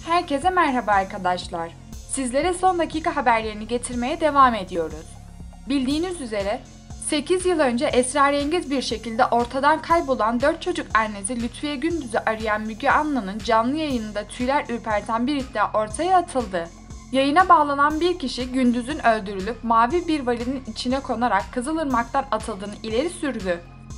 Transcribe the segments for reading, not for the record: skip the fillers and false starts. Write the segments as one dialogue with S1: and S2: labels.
S1: Herkese merhaba arkadaşlar. Sizlere son dakika haberlerini getirmeye devam ediyoruz. Bildiğiniz üzere 8 yıl önce esrarengiz bir şekilde ortadan kaybolan 4 çocuk annesi Lütfiye Gündüz'ü arayan Müge Anlı'nın canlı yayınında tüyler ürperten bir iddia ortaya atıldı. Yayına bağlanan bir kişi Gündüz'ün öldürülüp mavi bir varilin içine konarak Kızılırmak'tan atıldığını ileri sürdü.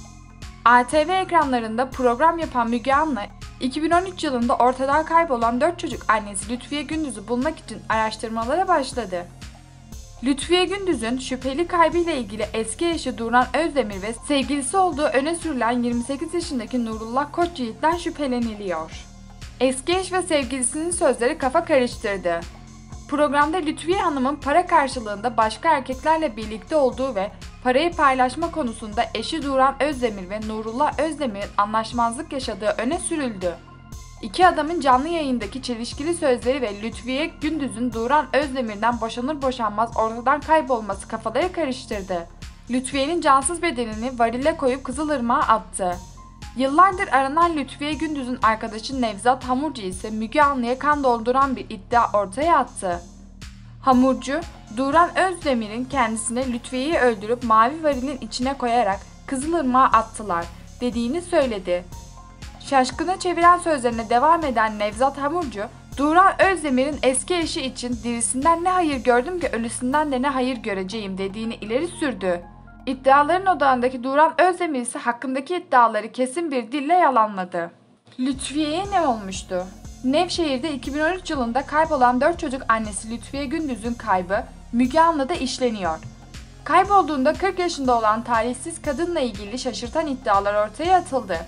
S1: ATV ekranlarında program yapan Müge Anlı, 2013 yılında ortadan kaybolan 4 çocuk annesi Lütfiye Gündüz'ü bulmak için araştırmalara başladı. Lütfiye Gündüz'ün şüpheli kaybıyla ilgili eski eşi Duran Özdemir ve sevgilisi olduğu öne sürülen 28 yaşındaki Nurullah Koçyiğit'ten şüpheleniliyor. Eski eş ve sevgilisinin sözleri kafa karıştırdı. Programda Lütfiye Hanım'ın para karşılığında başka erkeklerle birlikte olduğu ve parayı paylaşma konusunda eşi Duran Özdemir ve Nurullah Özdemir'in anlaşmazlık yaşadığı öne sürüldü. İki adamın canlı yayındaki çelişkili sözleri ve Lütfiye Gündüz'ün Duran Özdemir'den boşanır boşanmaz ortadan kaybolması kafaları karıştırdı. Lütfiye'nin cansız bedenini varile koyup Kızılırmak'a attı. Yıllardır aranan Lütfiye Gündüz'ün arkadaşı Nevzat Hamurcu ise Müge Anlı'ya kan dolduran bir iddia ortaya attı. Hamurcu, Duran Özdemir'in kendisine Lütfiye'yi öldürüp mavi varilin içine koyarak Kızılırmak'a attılar dediğini söyledi. Şaşkına çeviren sözlerine devam eden Nevzat Hamurcu, Duran Özdemir'in eski eşi için dirisinden ne hayır gördüm ki ölüsünden de ne hayır göreceğim dediğini ileri sürdü. İddiaların odağındaki Duran Özdemir ise hakkındaki iddiaları kesin bir dille yalanladı. Lütfiye'ye ne olmuştu? Nevşehir'de 2013 yılında kaybolan 4 çocuk annesi Lütfiye Gündüz'ün kaybı Müge Anlı'da işleniyor. Kaybolduğunda 40 yaşında olan talihsiz kadınla ilgili şaşırtan iddialar ortaya atıldı.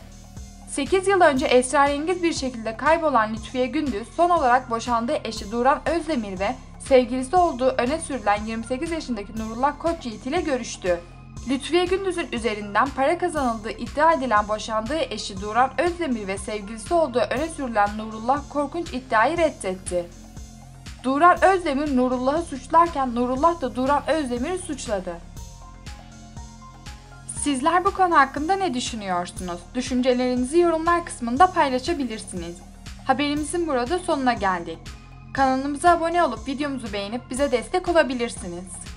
S1: 8 yıl önce esrarengiz bir şekilde kaybolan Lütfiye Gündüz son olarak boşandığı eşi Duran Özdemir ve sevgilisi olduğu öne sürülen 28 yaşındaki Nurullah Koçyiğit ile görüştü. Lütfiye Gündüz'ün üzerinden para kazanıldığı iddia edilen boşandığı eşi Duran Özdemir ve sevgilisi olduğu öne sürülen Nurullah korkunç iddiayı reddetti. Duran Özdemir Nurullah'ı suçlarken Nurullah da Duran Özdemir'i suçladı. Sizler bu konu hakkında ne düşünüyorsunuz? Düşüncelerinizi yorumlar kısmında paylaşabilirsiniz. Haberimizin burada sonuna geldik. Kanalımıza abone olup videomuzu beğenip bize destek olabilirsiniz.